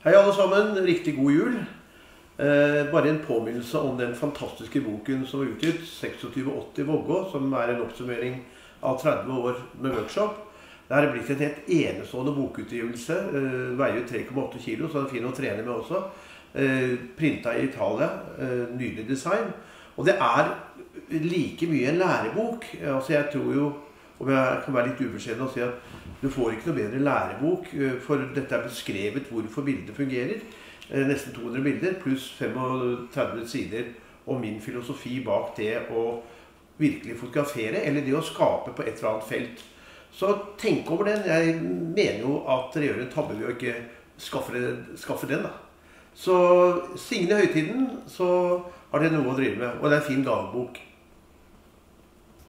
Hei alle sammen, riktig god jul. Bare en påminnelse om den fantastiske boken som er utgitt, 2680 Vågå, som er en oppsummering av 30 år med workshop. Det er blitt en helt enestående bokutgivelse, veier 3,8 kilo, så det er fin å trene med også. Printet i Italia, nydelig design. Og det er like mye en lærebok. Altså jeg tror jo, om jeg kan være litt ubeskjeden og si at du får ikke noe bedre lærebok, for dette er beskrevet hvorfor bildet fungerer. Nesten 200 bilder, pluss 35 sider om min filosofi bak det å virkelig fotografere, eller det å skape på et eller annet felt. Så tenk over den. Jeg mener jo at dere gjør en tabbe ved å ikke skaffe den da. Så Signe Høytiden, så har dere noe å drive med, og det er en fin gavebok.